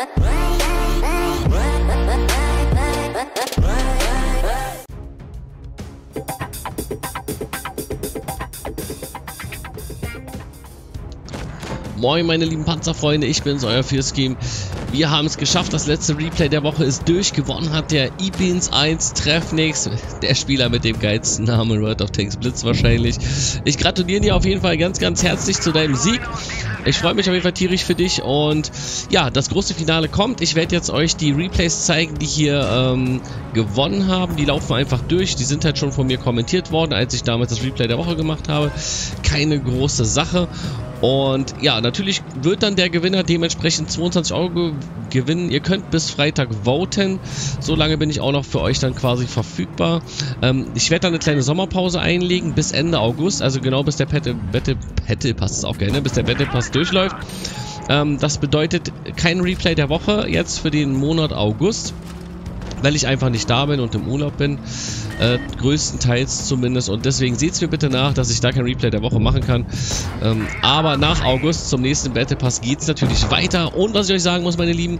Moin meine lieben Panzerfreunde, ich bin's, euer Fierscheme. Wir haben es geschafft, das letzte Replay der Woche ist durch. Gewonnen hat der Ipins 1 Treffnix, der Spieler mit dem geilsten Namen, World of Tanks Blitz wahrscheinlich. Ich gratuliere dir auf jeden Fall ganz, ganz herzlich zu deinem Sieg. Ich freue mich auf jeden Fall tierisch für dich und ja, das große Finale kommt. Ich werde jetzt euch die Replays zeigen, die hier gewonnen haben. Die laufen einfach durch, die sind halt schon von mir kommentiert worden, als ich damals das Replay der Woche gemacht habe. Keine große Sache. Und ja, natürlich wird dann der Gewinner dementsprechend 22 € gewinnen. Ihr könnt bis Freitag voten. So lange bin ich auch noch für euch dann quasi verfügbar. Ich werde dann eine kleine Sommerpause einlegen bis Ende August. Also genau bis der Battle Pass ist auch geil, ne? Bis der Battle Pass durchläuft. Das bedeutet kein Replay der Woche jetzt für den Monat August, weil ich einfach nicht da bin und im Urlaub bin. Größtenteils zumindest. Und deswegen seht es mir bitte nach, dass ich da kein Replay der Woche machen kann. Aber nach August zum nächsten Battle Pass geht es natürlich weiter. Und was ich euch sagen muss, meine Lieben,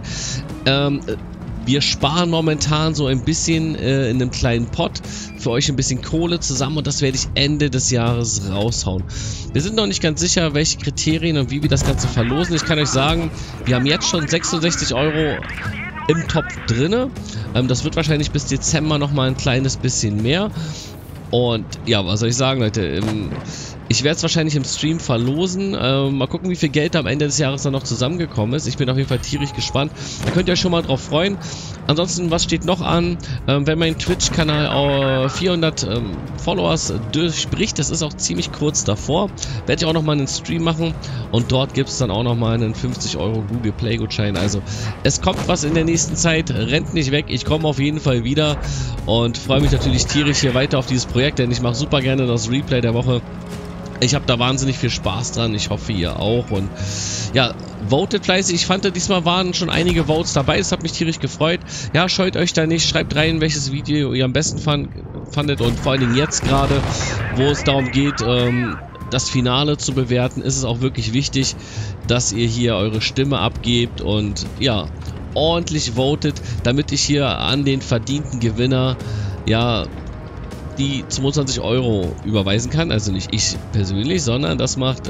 wir sparen momentan so ein bisschen in einem kleinen Pot für euch ein bisschen Kohle zusammen und das werde ich Ende des Jahres raushauen. Wir sind noch nicht ganz sicher, welche Kriterien und wie wir das Ganze verlosen. Ich kann euch sagen, wir haben jetzt schon 66 € im Topf drinne. Das wird wahrscheinlich bis Dezember nochmal ein kleines bisschen mehr. Und ja, was soll ich sagen, Leute? Ich werde es wahrscheinlich im Stream verlosen. Mal gucken, wie viel Geld am Ende des Jahres dann noch zusammengekommen ist. Ich bin auf jeden Fall tierisch gespannt. Da könnt ihr euch schon mal drauf freuen. Ansonsten, was steht noch an? Wenn mein Twitch-Kanal 400 Followers durchbricht, das ist auch ziemlich kurz davor, werde ich auch nochmal einen Stream machen. Und dort gibt es dann auch nochmal einen 50 € Google Play Gutschein. Also, es kommt was in der nächsten Zeit. Rennt nicht weg. Ich komme auf jeden Fall wieder. Und freue mich natürlich tierisch hier weiter auf dieses Projekt, denn ich mache super gerne das Replay der Woche. Ich habe da wahnsinnig viel Spaß dran, ich hoffe ihr auch und ja, votet fleißig. Ich fand, diesmal waren schon einige Votes dabei, das hat mich tierisch gefreut. Ja, scheut euch da nicht, schreibt rein, welches Video ihr am besten fandet und vor allen Dingen jetzt gerade, wo es darum geht, das Finale zu bewerten, ist es auch wirklich wichtig, dass ihr hier eure Stimme abgebt und ja, ordentlich votet, damit ich hier an den verdienten Gewinner, ja, die 22 € überweisen kann. Also nicht ich persönlich, sondern das macht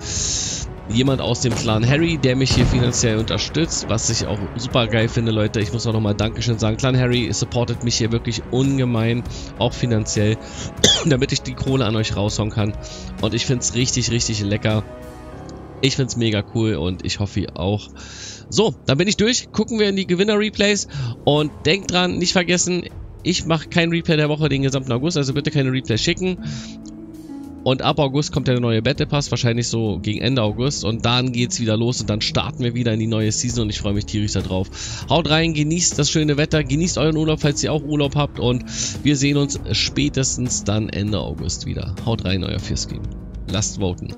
jemand aus dem Clan Harry, der mich hier finanziell unterstützt, was ich auch super geil finde, Leute. Ich muss auch nochmal Dankeschön sagen. Clan Harry supportet mich hier wirklich ungemein, auch finanziell, damit ich die Kohle an euch raushauen kann. Und ich finde es richtig, richtig lecker. Ich finde es mega cool und ich hoffe ihr auch. So, dann bin ich durch. Gucken wir in die Gewinner-Replays und denkt dran, nicht vergessen, ich mache kein Replay der Woche den gesamten August, also bitte keine Replays schicken. Und ab August kommt der neue Battle Pass, wahrscheinlich so gegen Ende August. Und dann geht's wieder los und dann starten wir wieder in die neue Season und ich freue mich tierisch darauf. Haut rein, genießt das schöne Wetter, genießt euren Urlaub, falls ihr auch Urlaub habt. Und wir sehen uns spätestens dann Ende August wieder. Haut rein, euer Fierscheme. Lasst voten.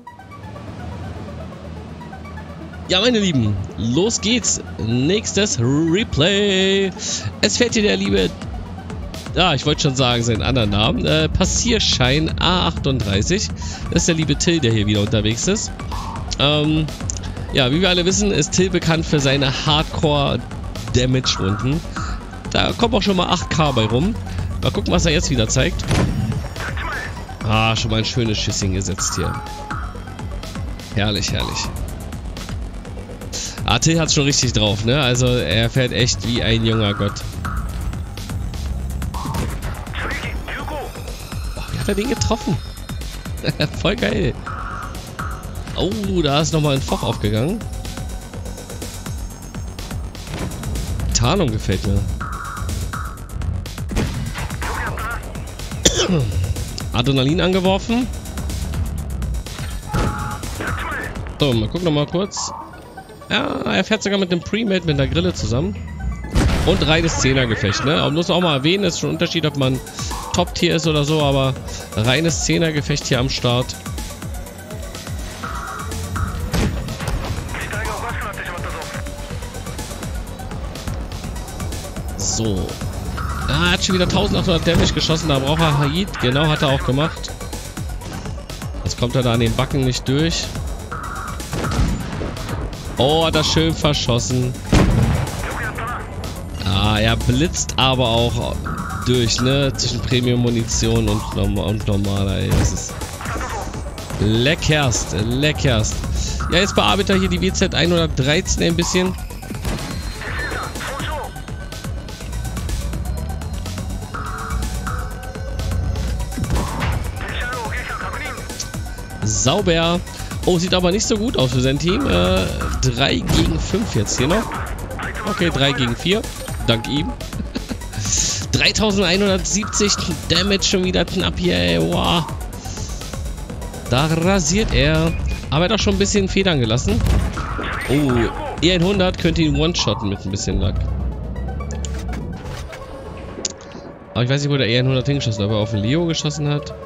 Ja, meine Lieben, los geht's. Nächstes Replay. Es fährt hier der liebe... Ja, ich wollte schon sagen, seinen anderen Namen. Passierschein A38. Das ist der liebe Till, der hier wieder unterwegs ist. Ja, wie wir alle wissen, ist Till bekannt für seine Hardcore-Damage-Runden. Da kommt auch schon mal 8K bei rum. Mal gucken, was er jetzt wieder zeigt. Ah, schon mal ein schönes Schüsschen gesetzt hier. Herrlich, herrlich. Ah, Till hat's schon richtig drauf, ne? Also, er fährt echt wie ein junger Gott. Hat er den getroffen? Voll geil. Oh, da ist nochmal ein Foch aufgegangen. Tarnung gefällt mir. Adrenalin angeworfen. So, mal gucken nochmal kurz. Ja, er fährt sogar mit dem Pre-Made mit der Grille zusammen. Und reines 10er-Gefecht, ne? Aber muss auch mal erwähnen, ist schon ein Unterschied, ob man Top-Tier ist oder so, aber reines 10er-Gefecht hier am Start. So. Ah, er hat schon wieder 1800 Damage geschossen, da braucht er Haid. Genau, hat er auch gemacht. Jetzt kommt er da an den Backen nicht durch. Oh, hat er schön verschossen. er blitzt aber auch durch, ne? Zwischen Premium-Munition und normaler, ey. Das ist leckerst, leckerst. Ja, jetzt bearbeitet er hier die WZ 113 ein bisschen. Sauber. Oh, sieht aber nicht so gut aus für sein Team. 3 gegen 5 jetzt hier noch. Okay, 3 gegen 4. Dank ihm. 3170 Damage schon wieder knapp hier, ey. Wow. Da rasiert er. Aber er hat auch schon ein bisschen Federn gelassen. Oh, E100 könnte ihn one-shotten mit ein bisschen Lack. Aber ich weiß nicht, wo der E100 hingeschossen hat. Ob er auf den Leo geschossen hat.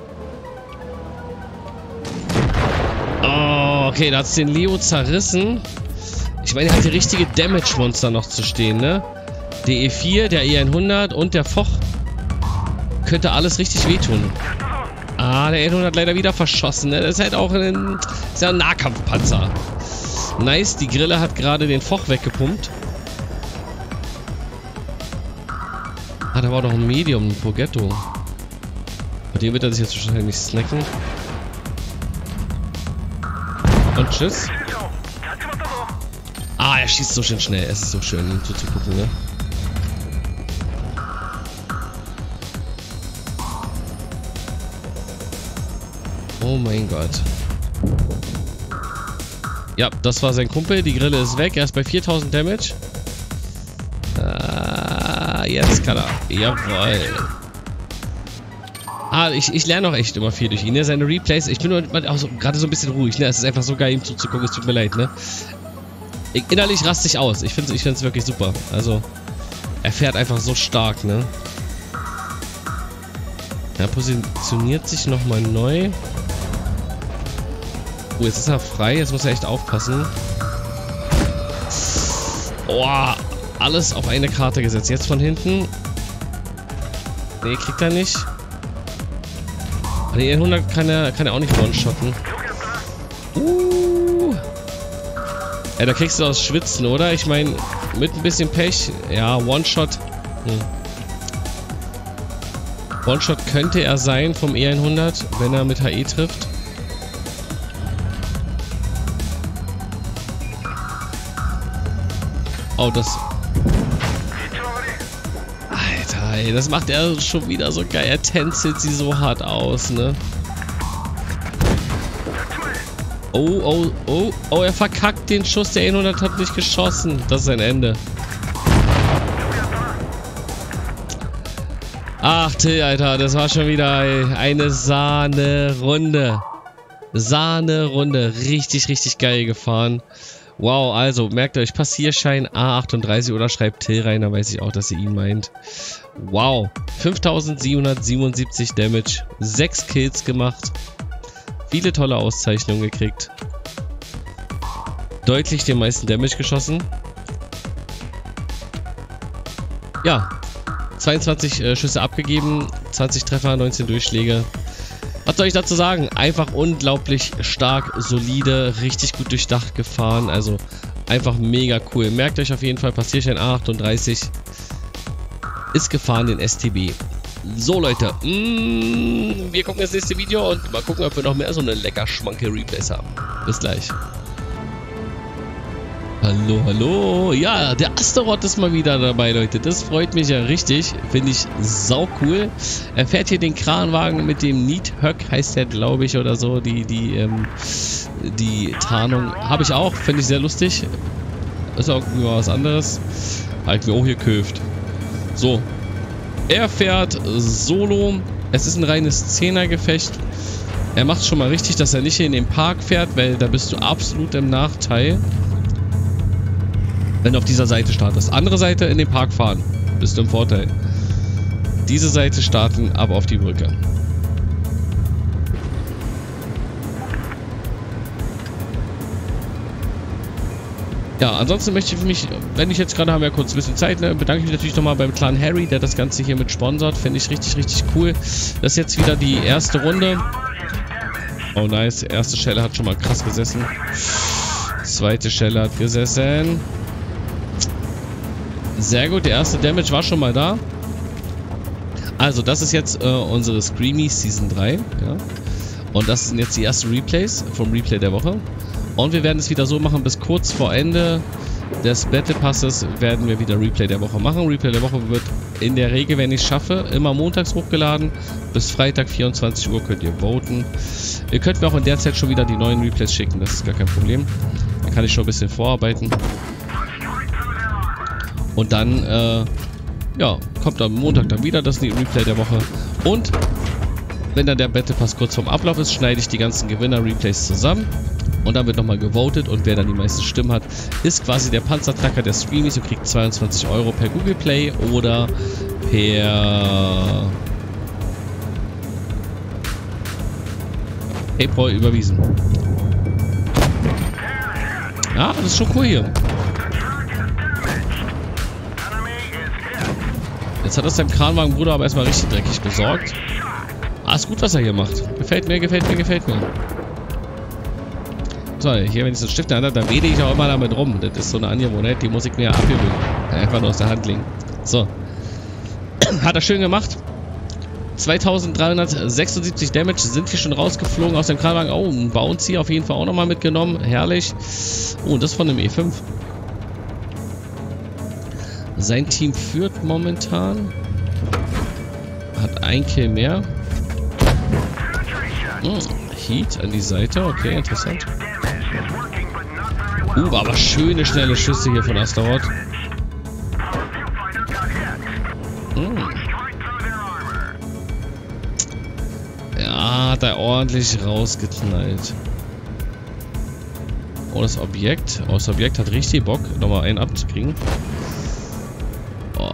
Oh, okay, da hat es den Leo zerrissen. Ich meine, er hat die richtige Damage-Monster noch zu stehen, ne? Der E4, der E100 und der Foch. Könnte alles richtig wehtun. Ah, der E100 hat leider wieder verschossen, ne? Das ist halt auch ein Nahkampfpanzer. Nice, die Grille hat gerade den Foch weggepumpt. Ah, da war doch ein Medium, ein Pogetto. Bei dem wird er sich jetzt wahrscheinlich snacken. Und tschüss. Ah, er schießt so schön schnell. Es ist so schön, ihm zuzugucken, ne? Oh mein Gott. Ja, das war sein Kumpel. Die Grille ist weg. Er ist bei 4000 Damage. Jetzt kann er. Jawohl. Ah, ich lerne auch echt immer viel durch ihn, ne? Seine Replays. Ich bin auch so, gerade so ein bisschen ruhig, ne? Es ist einfach so geil, ihm zuzugucken. Es tut mir leid, ne? Innerlich raste ich aus. Ich finde es wirklich super. Also, er fährt einfach so stark, ne? Er positioniert sich nochmal neu. Oh, jetzt ist er frei. Jetzt muss er echt aufpassen. Oh, alles auf eine Karte gesetzt. Jetzt von hinten. Nee, kriegt er nicht. Die E100 kann er auch nicht one-shotten. Ja, da kriegst du das Schwitzen, oder? Ich meine, mit ein bisschen Pech. Ja, One-Shot. One-Shot könnte er sein vom E100, wenn er mit HE trifft. Oh, das... Alter, ey, das macht er schon wieder so geil. Er tänzelt sie so hart aus, ne? Oh, oh, oh, oh, er verkackt den Schuss. Der E100 hat nicht geschossen. Das ist sein Ende. Ach, Till, Alter, das war schon wieder eine Sahne-Runde. Sahne-Runde. Richtig, richtig geil gefahren. Wow, also, merkt euch, Passierschein A38 oder schreibt Till rein, da weiß ich auch, dass ihr ihn meint. Wow, 5777 Damage, 6 Kills gemacht. Viele tolle Auszeichnungen gekriegt. Deutlich den meisten Damage geschossen. Ja, 22 Schüsse abgegeben, 20 Treffer, 19 Durchschläge. Was soll ich dazu sagen? Einfach unglaublich stark, solide, richtig gut durchdacht gefahren. Also einfach mega cool. Merkt euch auf jeden Fall, Passierschein A38 ist gefahren, den STB. So Leute, wir gucken das nächste Video und mal gucken, ob wir noch mehr so eine lecker schmanke Replays haben. Bis gleich. Hallo, hallo. Ja, der Astaroth ist mal wieder dabei, Leute. Das freut mich ja richtig. Finde ich sau cool. Er fährt hier den Kranwagen mit dem Neathöck, heißt der, glaube ich, oder so. Die Tarnung habe ich auch. Finde ich sehr lustig. Ist auch irgendwie was anderes. Halt mir auch hier köft. So. Er fährt solo. Es ist ein reines 10er-Gefecht. Er macht schon mal richtig, dass er nicht hier in den Park fährt, weil da bist du absolut im Nachteil. Wenn du auf dieser Seite startest. Andere Seite in den Park fahren. Bist du im Vorteil. Diese Seite starten, aber auf die Brücke. Ja, ansonsten möchte ich mich, wenn ich jetzt gerade haben wir kurz ein bisschen Zeit, ne, bedanke ich mich natürlich nochmal beim Clan Harry, der das Ganze hier mit sponsort. Finde ich richtig, richtig cool. Das ist jetzt wieder die erste Runde. Oh nice, erste Schelle hat schon mal krass gesessen. Zweite Schelle hat gesessen. Sehr gut, der erste Damage war schon mal da. Also das ist jetzt unsere Screamy Season 3. Ja. Und das sind jetzt die ersten Replays vom Replay der Woche. Und wir werden es wieder so machen, bis kurz vor Ende des Battle Passes werden wir wieder Replay der Woche machen. Replay der Woche wird in der Regel, wenn ich es schaffe, immer montags hochgeladen. Bis Freitag 24 Uhr könnt ihr voten. Ihr könnt mir auch in der Zeit schon wieder die neuen Replays schicken, das ist gar kein Problem. Dann kann ich schon ein bisschen vorarbeiten. Und dann, ja, kommt am Montag dann wieder das Replay der Woche. Und wenn dann der Battle Pass kurz vorm Ablauf ist, schneide ich die ganzen Gewinner-Replays zusammen. Und dann wird nochmal gewotet und wer dann die meisten Stimmen hat, ist quasi der Panzertracker der Streamies und kriegt 22 € per Google Play oder per PayPal überwiesen. Ja, das ist schon cool hier. Jetzt hat das seinem Kranwagenbruder aber erstmal richtig dreckig besorgt. Ah, ist gut, was er hier macht. Gefällt mir, gefällt mir, gefällt mir. So, hier, wenn ich so einen Stift in der Hand habe, dann wedel ich auch immer damit rum. Das ist so eine Angewohnheit, die muss ich mir abgewöhnen. Einfach nur aus der Hand legen. So. Hat er schön gemacht. 2376 Damage sind hier schon rausgeflogen aus dem Kranwagen. Oh, ein Bouncy auf jeden Fall auch nochmal mitgenommen. Herrlich. Oh, und das von dem E5. Sein Team führt momentan. Hat ein Kill mehr. Heat an die Seite. Okay, interessant. Aber schöne, schnelle Schüsse hier von Astaroth. Ja, hat er ordentlich rausgeknallt. Oh, das Objekt. Oh, das Objekt hat richtig Bock, nochmal einen abzukriegen. Oh.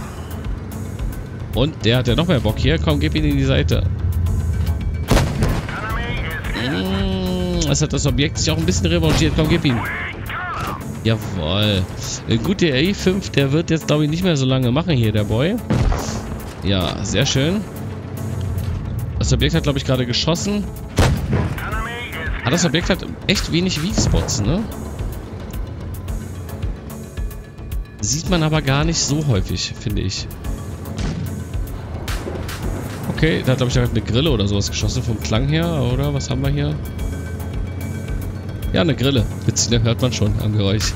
Und der hat ja noch mehr Bock hier. Komm, gib ihn in die Seite. Es hat das Objekt sich auch ein bisschen revanchiert. Komm, gib ihn. Jawohl. Gut, der E5, der wird jetzt, glaube ich, nicht mehr so lange machen hier, der Boy. Ja, sehr schön. Das Objekt hat, glaube ich, gerade geschossen. Ah, das Objekt hat echt wenig Weak-Spots, ne? Sieht man aber gar nicht so häufig, finde ich. Okay, da hat, glaube ich, eine Grille oder sowas geschossen vom Klang her, oder? Was haben wir hier? Ja, eine Grille. Witzig, ne? Hört man schon am Geräusch.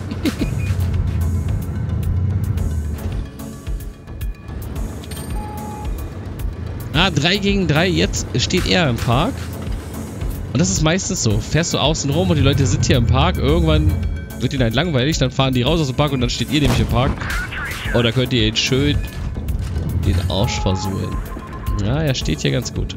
Ah, 3 gegen 3. Jetzt steht er im Park. Und das ist meistens so. Fährst du außen rum und die Leute sind hier im Park. Irgendwann wird ihnen halt langweilig. Dann fahren die raus aus dem Park und dann steht ihr nämlich im Park. Oh, da könnt ihr ihn schön den Arsch versuchen. Ja, er steht hier ganz gut.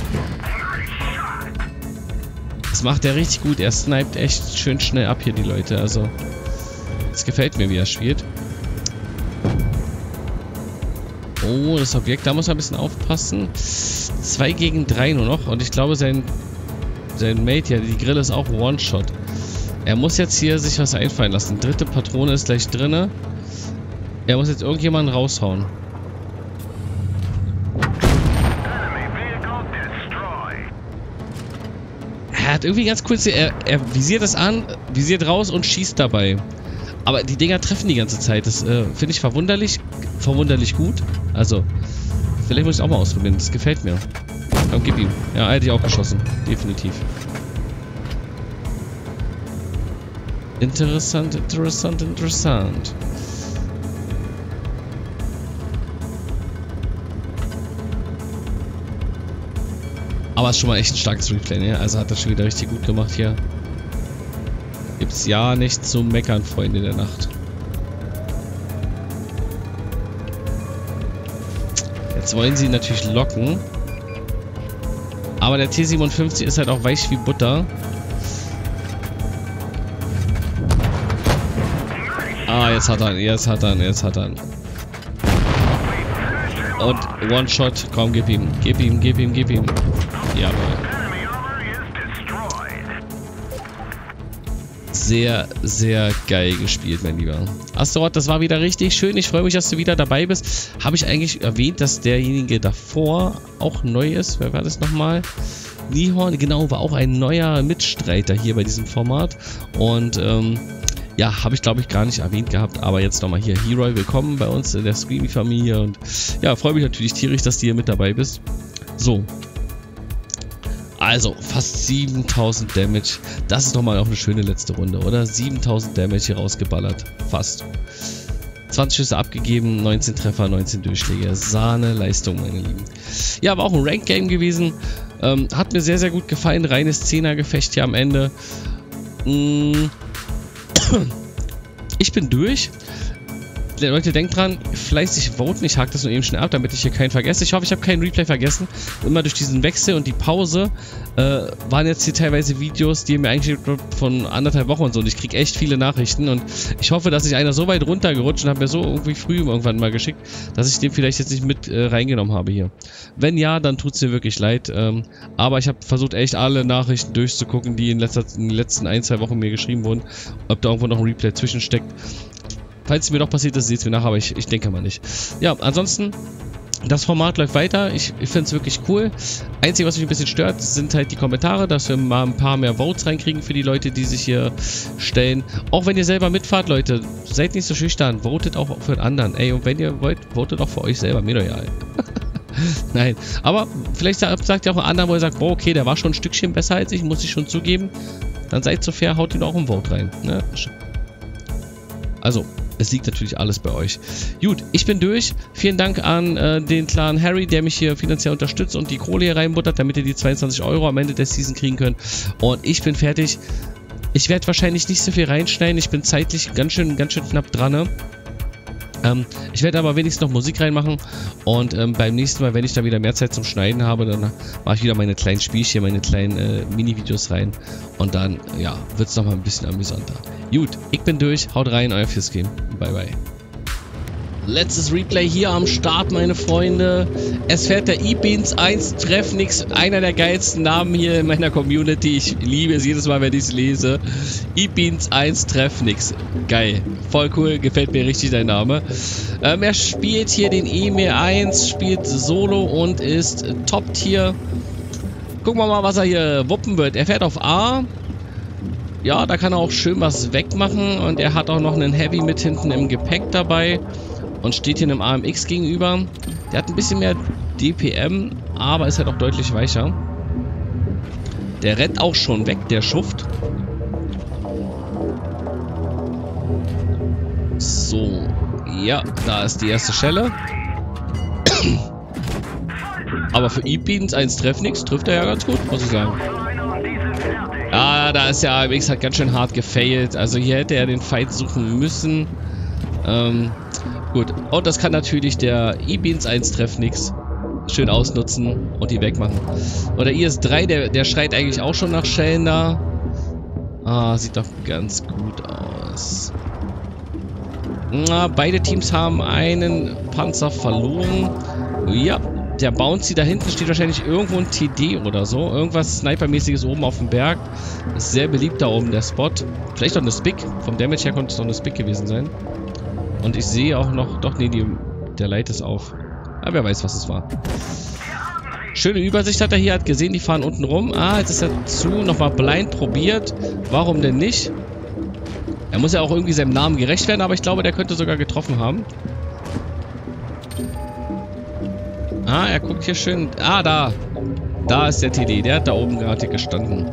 Das macht er richtig gut. Er sniped echt schön schnell ab hier die Leute. Also, es gefällt mir, wie er spielt. Oh, das Objekt, da muss er ein bisschen aufpassen. 2 gegen 3 nur noch. Und ich glaube, sein Mate, ja, die Grille ist auch One-Shot. Er muss jetzt hier sich was einfallen lassen. Dritte Patrone ist gleich drinne. Er muss jetzt irgendjemanden raushauen. Er hat irgendwie ganz kurz, er visiert das an, visiert raus und schießt dabei. Aber die Dinger treffen die ganze Zeit. Das finde ich verwunderlich gut. Also, vielleicht muss ich auch mal ausprobieren. Das gefällt mir. Komm, gib ihm. Ja, er hätte ich auch geschossen. Definitiv. Interessant, interessant, interessant. Aber es ist schon mal echt ein starkes Replay, ne? Also hat das schon wieder richtig gut gemacht hier. Gibt's ja nicht zu meckern, Freunde der Nacht. Jetzt wollen sie ihn natürlich locken. Aber der T57 ist halt auch weich wie Butter. Ah, jetzt hat er ihn, jetzt hat er ihn, jetzt hat er ihn. Und One-Shot, komm, gib ihm, gib ihm, gib ihm, gib ihm. Jawohl. Sehr, sehr geil gespielt, mein Lieber. Astaroth, das war wieder richtig schön. Ich freue mich, dass du wieder dabei bist. Habe ich eigentlich erwähnt, dass derjenige davor auch neu ist? Wer war das nochmal? Nihorn, genau, war auch ein neuer Mitstreiter hier bei diesem Format. Und Ja, habe ich glaube ich gar nicht erwähnt gehabt, aber jetzt nochmal hier. Heroy, willkommen bei uns in der Screamy-Familie und ja, freue mich natürlich tierisch, dass du hier mit dabei bist. So. Also, fast 7000 Damage. Das ist nochmal auch eine schöne letzte Runde, oder? 7000 Damage hier rausgeballert. Fast. 20 Schüsse abgegeben, 19 Treffer, 19 Durchschläge. Sahne-Leistung, meine Lieben. Ja, war auch ein Rank-Game gewesen. Hat mir sehr, sehr gut gefallen. Reines 10er-Gefecht hier am Ende. Ich bin durch. Leute, denkt dran, fleißig voten. Ich hake das nur eben schnell ab, damit ich hier keinen vergesse. Ich hoffe, ich habe keinen Replay vergessen. Immer durch diesen Wechsel und die Pause waren jetzt hier teilweise Videos, die mir eigentlich von 1,5 Wochen und so. Und ich kriege echt viele Nachrichten. Und ich hoffe, dass ich einer so weit runtergerutscht und habe mir so irgendwie früh irgendwann mal geschickt, dass ich den vielleicht jetzt nicht mit reingenommen habe hier. Wenn ja, dann tut es mir wirklich leid. Aber ich habe versucht, echt alle Nachrichten durchzugucken, die in den letzten 1-2 Wochen mir geschrieben wurden. Ob da irgendwo noch ein Replay zwischensteckt. Falls es mir doch passiert ist, seht es mir nach, aber ich denke mal nicht. Ja, ansonsten, das Format läuft weiter. Ich finde es wirklich cool. Einzige, was mich ein bisschen stört, sind halt die Kommentare, dass wir mal ein paar mehr Votes reinkriegen für die Leute, die sich hier stellen. Auch wenn ihr selber mitfahrt, Leute, seid nicht so schüchtern. Votet auch für den anderen. Ey, und wenn ihr wollt, votet auch für euch selber. Mir doch ja. Nein, aber vielleicht sagt ihr auch einen anderen, wo ihr sagt, boah, okay, der war schon ein Stückchen besser als ich, muss ich schon zugeben. Dann seid so fair, haut ihn auch ein Vote rein. Ne? Also, es liegt natürlich alles bei euch. Gut, ich bin durch. Vielen Dank an den Clan Harry, der mich hier finanziell unterstützt und die Kohle hier reinbuttert, damit ihr die 22 € am Ende der Season kriegen könnt. Und ich bin fertig. Ich werde wahrscheinlich nicht so viel reinschneiden. Ich bin zeitlich ganz schön knapp dran. Ne? Ich werde aber wenigstens noch Musik reinmachen. Und beim nächsten Mal, wenn ich da wieder mehr Zeit zum Schneiden habe, dann mache ich wieder meine kleinen Spielchen, meine kleinen Mini-Videos rein. Und dann, ja, wird es nochmal ein bisschen amüsanter. Gut, ich bin durch. Haut rein, euer Fizgame. Bye, bye. Letztes Replay hier am Start, meine Freunde. Es fährt der eBeans 1 Treffnix, einer der geilsten Namen hier in meiner Community. Ich liebe es jedes Mal, wenn ich es lese. eBeans 1 Treffnix. Geil. Voll cool, gefällt mir richtig dein Name. Er spielt hier den Emir 1, spielt Solo und ist Top-Tier. Gucken wir mal, was er hier wuppen wird. Er fährt auf A. Ja, da kann er auch schön was wegmachen und er hat auch noch einen Heavy mit hinten im Gepäck dabei und steht hier einem AMX gegenüber. Der hat ein bisschen mehr DPM, aber ist halt auch deutlich weicher. Der rennt auch schon weg, der Schuft. So, ja, da ist die erste Schelle. Aber für eBeans 1 Treffnix trifft er ja ganz gut, muss ich sagen. Ja, da ist der AMX halt ganz schön hart gefailt. Also hier hätte er den Fight suchen müssen. Gut. Und das kann natürlich der eBeans 1 Treffnix schön ausnutzen und die wegmachen. Und der IS-3, der schreit eigentlich auch schon nach Schellen da. Ah, sieht doch ganz gut aus. Na, beide Teams haben einen Panzer verloren. Ja. Der Bouncy da hinten steht wahrscheinlich irgendwo ein TD oder so. Irgendwas Sniper-mäßiges oben auf dem Berg. Ist sehr beliebt da oben, der Spot. Vielleicht auch eine Spick. Vom Damage her konnte es noch eine Spick gewesen sein. Und ich sehe auch noch... Doch, nee, der Light ist auf. Aber wer weiß, was es war. Schöne Übersicht hat er hier. Hat gesehen, die fahren unten rum. Ah, jetzt ist er zu. Nochmal blind probiert. Warum denn nicht? Er muss ja auch irgendwie seinem Namen gerecht werden, aber ich glaube, der könnte sogar getroffen haben. Ah, er guckt hier schön... Ah, da. Da ist der TD. Der hat da oben gerade gestanden.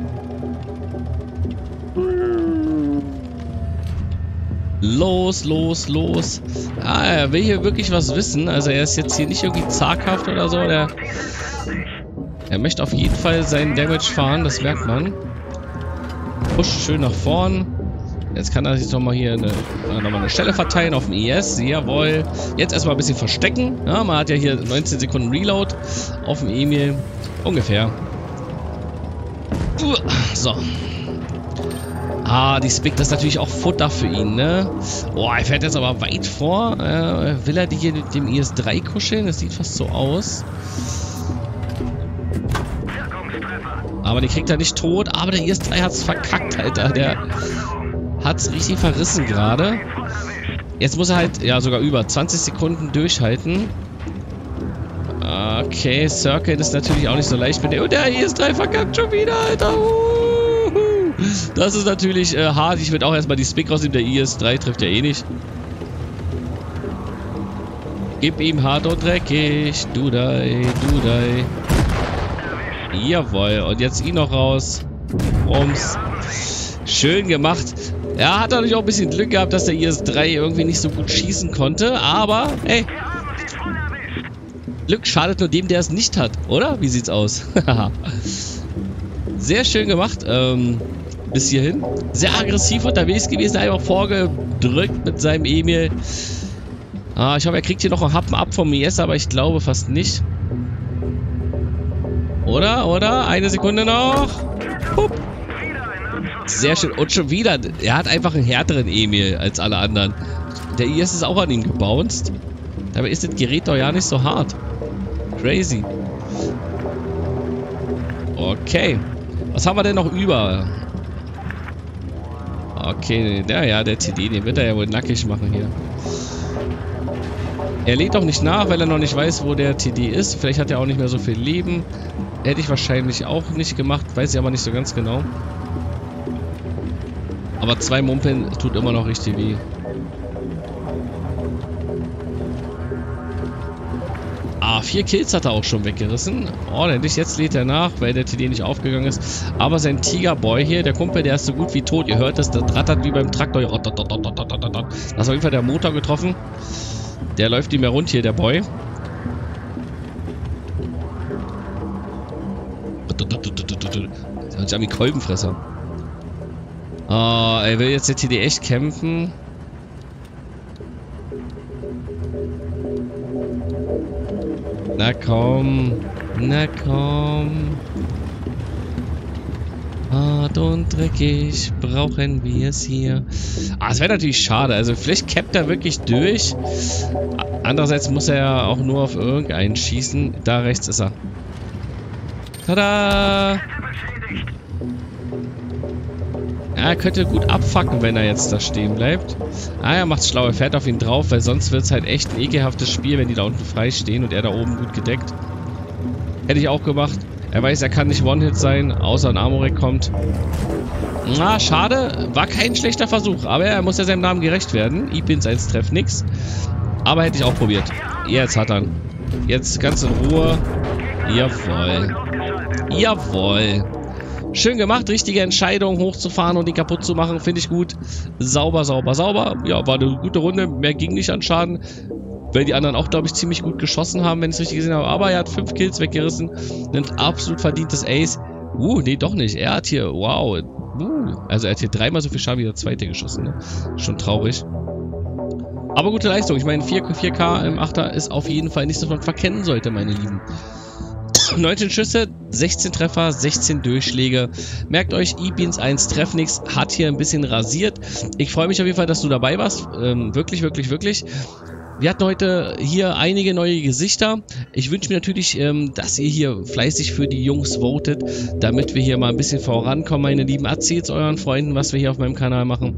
Los, los, los. Ah, er will hier wirklich was wissen. Also er ist jetzt hier nicht irgendwie zaghaft oder so. Er möchte auf jeden Fall seinen Damage fahren. Das merkt man. Push schön nach vorn. Jetzt kann er sich nochmal hier nochmal eine Stelle verteilen auf dem IS. Jawohl. Jetzt erstmal ein bisschen verstecken. Ja, man hat ja hier 19 Sekunden Reload auf dem Emil. Ungefähr. So. Ah, die Spick, das ist natürlich auch Futter für ihn, ne? Boah, er fährt jetzt aber weit vor. Will er die hier mit dem IS-3 kuscheln? Das sieht fast so aus. Aber den kriegt er nicht tot. Aber der IS-3 hat's verkackt, Alter. Der hat's richtig verrissen gerade. Jetzt muss er halt, ja, sogar über 20 Sekunden durchhalten. Okay, Circle ist natürlich auch nicht so leicht mit der. Und der IS-3 verkackt schon wieder, Alter. Das ist natürlich hart. Ich würde auch erstmal die Spick rausnehmen. Der IS-3 trifft ja eh nicht. Gib ihm hart und dreckig. Dudai, Dudai. Jawohl. Und jetzt ihn noch raus. Rums. Schön gemacht. Ja, hat natürlich auch ein bisschen Glück gehabt, dass der IS-3 irgendwie nicht so gut schießen konnte. Aber, ey. Glück schadet nur dem, der es nicht hat. Oder? Wie sieht's aus? Sehr schön gemacht. Bis hierhin. Sehr aggressiv unterwegs gewesen. Einfach vorgedrückt mit seinem Emil. Ich hoffe, er kriegt hier noch einen Happen ab vom IS, aber ich glaube fast nicht. Oder? Eine Sekunde noch. Hup. Sehr schön. Und schon wieder. Er hat einfach einen härteren Emil als alle anderen. Der IS ist auch an ihm gebounced. Dabei ist das Gerät doch ja nicht so hart. Crazy. Okay. Was haben wir denn noch über? Okay, ja, der TD, den wird er ja wohl nackig machen hier. Er lädt auch nicht nach, weil er noch nicht weiß, wo der TD ist. Vielleicht hat er auch nicht mehr so viel Leben. Hätte ich wahrscheinlich auch nicht gemacht, weiß ich aber nicht so ganz genau. Aber 2 Mumpeln tut immer noch richtig weh. Ah, 4 Kills hat er auch schon weggerissen. Ordentlich, jetzt lädt er nach, weil der TD nicht aufgegangen ist. Aber sein Tigerboy hier, der Kumpel, der ist so gut wie tot. Ihr hört das, das rattert wie beim Traktor. Das ist auf jeden Fall der Motor getroffen. Der läuft ihm mehr rund hier, der Boy. Das hört sich an wie Kolbenfresser. Er will jetzt der TD echt kämpfen. Na komm. Na komm. Hart und dreckig brauchen wir es hier. Es wäre natürlich schade. Also vielleicht cappt er wirklich durch. Andererseits muss er ja auch nur auf irgendeinen schießen. Da rechts ist er. Tada! Ja, er könnte gut abfacken, wenn er jetzt da stehen bleibt. Er macht's schlau. Er fährt auf ihn drauf, weil sonst wird es halt echt ein ekelhaftes Spiel, wenn die da unten frei stehen und er da oben gut gedeckt. Hätte ich auch gemacht. Er weiß, er kann nicht One-Hit sein, außer ein Amorek kommt. Na, schade. War kein schlechter Versuch, aber er muss ja seinem Namen gerecht werden. Ipins 1 trefft nix. Aber hätte ich auch probiert. Jetzt hat er ihn. Jetzt ganz in Ruhe. Jawohl. Jawohl. Schön gemacht, richtige Entscheidung, hochzufahren und ihn kaputt zu machen, finde ich gut. Sauber, sauber, sauber. Ja, war eine gute Runde, mehr ging nicht an Schaden. Weil die anderen auch, glaube ich, ziemlich gut geschossen haben, wenn ich es richtig gesehen habe. Aber er hat 5 Kills weggerissen. Nimmt absolut verdientes Ace. Nee, doch nicht. Er hat hier, wow. Also er hat hier 3-mal so viel Schaden wie der zweite geschossen, ne? Schon traurig. Aber gute Leistung. Ich meine, 4K im 8er ist auf jeden Fall nichts, was man verkennen sollte, meine Lieben. 19 Schüsse, 16 Treffer, 16 Durchschläge. Merkt euch, Ipins 1 trefft nix, hat hier ein bisschen rasiert. Ich freue mich auf jeden Fall, dass du dabei warst. Wirklich, wirklich, wirklich. Wir hatten heute hier einige neue Gesichter. Ich wünsche mir natürlich, dass ihr hier fleißig für die Jungs votet, damit wir hier mal ein bisschen vorankommen, meine Lieben. Erzählt euren Freunden, was wir hier auf meinem Kanal machen.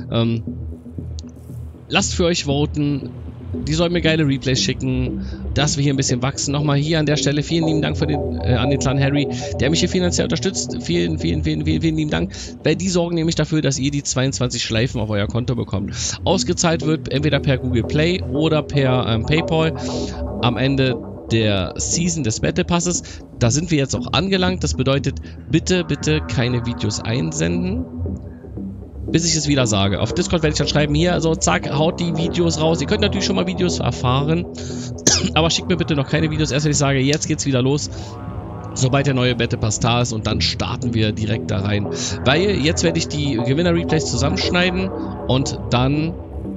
Lasst für euch voten. Die sollen mir geile Replays schicken, dass wir hier ein bisschen wachsen. Nochmal hier an der Stelle vielen lieben Dank für an den Clan Harry, der mich hier finanziell unterstützt. Vielen lieben Dank. Weil die sorgen nämlich dafür, dass ihr die 22 Schleifen auf euer Konto bekommt. Ausgezahlt wird entweder per Google Play oder per PayPal am Ende der Season des Battle Passes. Da sind wir jetzt auch angelangt. Das bedeutet, bitte, bitte keine Videos einsenden, bis ich es wieder sage. Auf Discord werde ich dann schreiben, hier, so zack, haut die Videos raus. Ihr könnt natürlich schon mal Videos erfahren, aber schickt mir bitte noch keine Videos. Erst wenn ich sage, jetzt geht's wieder los, sobald der neue Battle Pass da ist, und dann starten wir direkt da rein. Weil jetzt werde ich die Gewinner-Replays zusammenschneiden und dann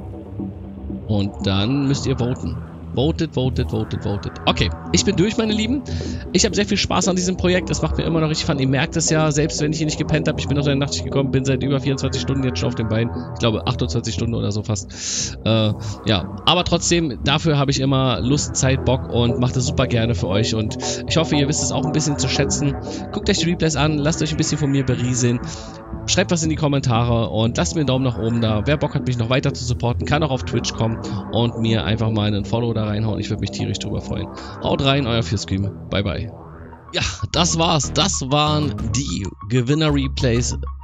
müsst ihr voten. Votet. Okay, ich bin durch, meine Lieben. Ich habe sehr viel Spaß an diesem Projekt. Es macht mir immer noch richtig Fun. Ihr merkt es ja, selbst wenn ich hier nicht gepennt habe. Ich bin aus der Nacht gekommen, bin seit über 24 Stunden jetzt schon auf den Beinen. Ich glaube 28 Stunden oder so fast. Ja, aber trotzdem, dafür habe ich immer Lust, Zeit, Bock und mache das super gerne für euch. Und ich hoffe, ihr wisst es auch ein bisschen zu schätzen. Guckt euch die Replays an, lasst euch ein bisschen von mir berieseln. Schreibt was in die Kommentare und lasst mir einen Daumen nach oben da. Wer Bock hat, mich noch weiter zu supporten, kann auch auf Twitch kommen und mir einfach mal einen Follow da reinhauen. Ich würde mich tierisch drüber freuen. Haut rein, euer Fierscream. Bye, bye. Ja, das war's. Das waren die Gewinner-Replays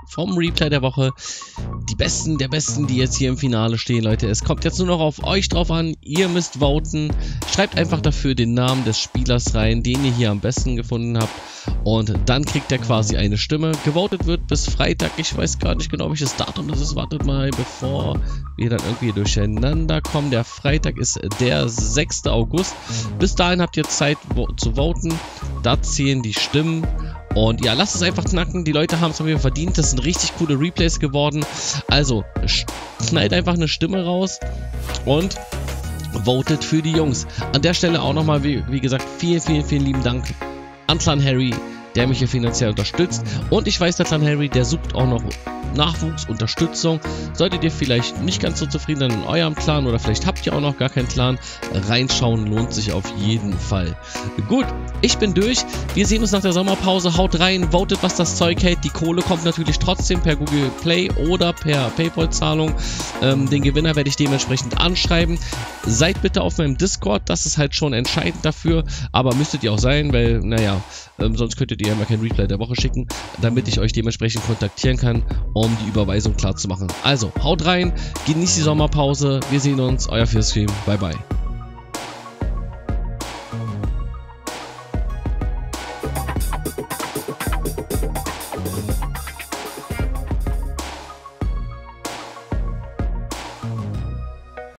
vom Replay der Woche. Die Besten der Besten, die jetzt hier im Finale stehen, Leute. Es kommt jetzt nur noch auf euch drauf an. Ihr müsst voten. Schreibt einfach dafür den Namen des Spielers rein, den ihr hier am besten gefunden habt. Und dann kriegt er quasi eine Stimme. Gewotet wird bis Freitag. Ich weiß gar nicht genau, welches Datum das ist. Wartet mal, bevor wir dann irgendwie durcheinander kommen. Der Freitag ist der 6. August. Bis dahin habt ihr Zeit zu voten. Da zählen die Stimmen. Und ja, lasst es einfach knacken. Die Leute haben es auf jeden Fall verdient. Das sind richtig coole Replays geworden. Also, schneid einfach eine Stimme raus und votet für die Jungs. An der Stelle auch nochmal, wie gesagt, vielen lieben Dank an Clan Harry, der mich hier finanziell unterstützt. Und ich weiß, der Clan Harry, der sucht auch noch Nachwuchs, Unterstützung. Solltet ihr vielleicht nicht ganz so zufrieden sein in eurem Clan oder vielleicht habt ihr auch noch gar keinen Clan, reinschauen lohnt sich auf jeden Fall. Gut, ich bin durch. Wir sehen uns nach der Sommerpause. Haut rein, votet, was das Zeug hält. Die Kohle kommt natürlich trotzdem per Google Play oder per PayPal-Zahlung. Den Gewinner werde ich dementsprechend anschreiben. Seid bitte auf meinem Discord, das ist halt schon entscheidend dafür, aber müsstet ihr auch sein, weil, naja, sonst könntet ihr ja mal kein Replay der Woche schicken, damit ich euch dementsprechend kontaktieren kann, um die Überweisung klar zu machen. Also, haut rein, genießt die Sommerpause, wir sehen uns, euer Firstream, bye bye.